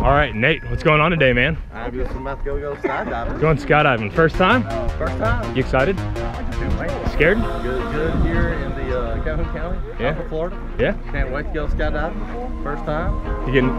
All right, Nate, what's going on today, man? I'm just about to go skydiving. Going skydiving. First time? First time. You excited? Scared? Good here in the Calhoun County, South Florida. Yeah. Can't wait to go skydiving. First time. You getting?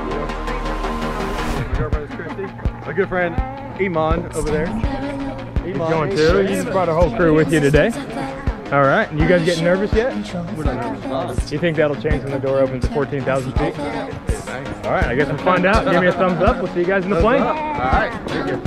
My good friend Iman over there. He's going too. You brought a whole crew with you today. All right. You guys getting nervous yet? We're not nervous about it. You think that'll change when the door opens at 14,000 feet? All right. I guess we'll find out. Give me a thumbs up. We'll see you guys in the plane. All right. Thank you.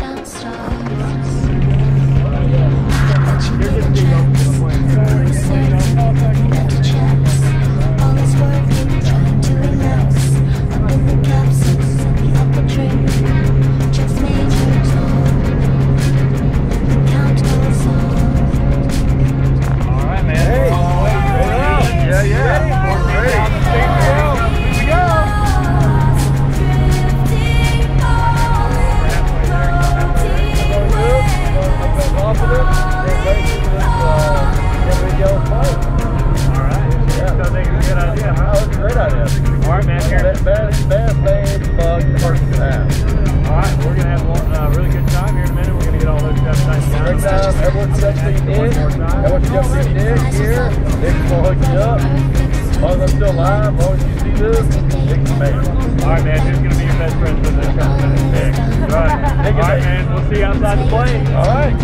Alright man, who's going to be your best friend for this couple minutes pick? Alright man, we'll see you outside the plane. Alright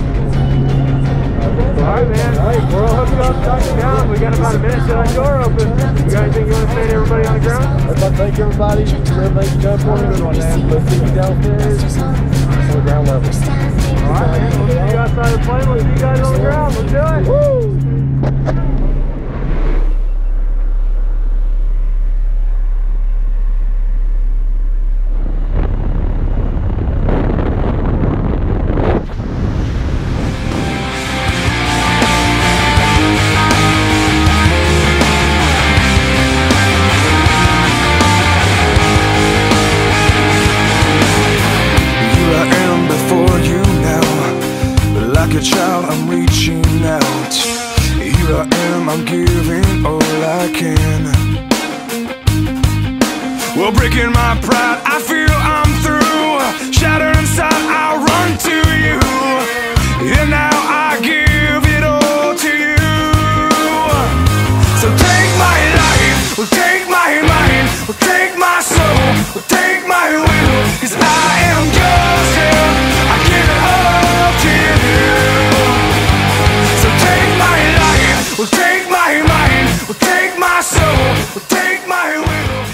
man, hey, we're all hooked up, touching down. We got about a minute till that door opens. You got anything you want to say to everybody on the ground? I'd like to thank everybody for everything you done for me. Let's see you downstairs on the ground level. Alright, we'll see you outside the plane. We'll see you guys on the ground. Let's do it. Woo! Like a child, I'm reaching out. Here I am, I'm giving all I can. Well, breaking my pride, I feel I'm through. Shattered inside, I'll run to you. And now I give it all to you. So take my life, well, take my mind, well, take my soul, well, take my will. 'Cause I am yours, yeah. I give it all to you. Well, take my mind, well, take my soul, well, take my will.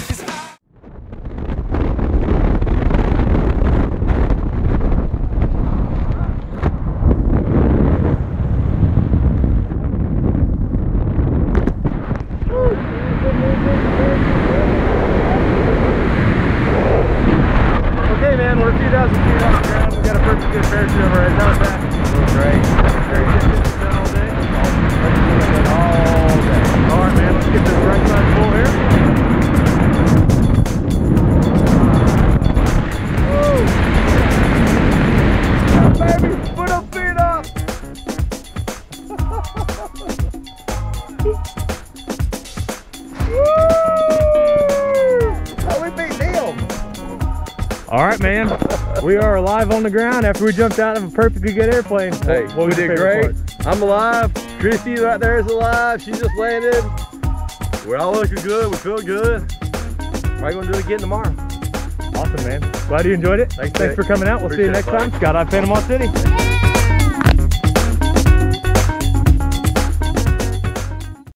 Okay man, we're a few thousand feet off the ground. We got a perfect good parachute over our heads. How's that? Great. Very good. All day. Alright man, let's get this right side full here. Woo! Yeah, baby, put them feet up! Woo! Oh, we beat Neil! Alright man, we are alive on the ground after we jumped out of a perfectly good airplane. Hey, we did great. I'm alive. Christy right there is alive. She just landed. We're all looking good. We feel good. Probably gonna do it again tomorrow. Awesome man. Glad you enjoyed it. Thanks for coming out. We'll see you next time. Skydive Panama City.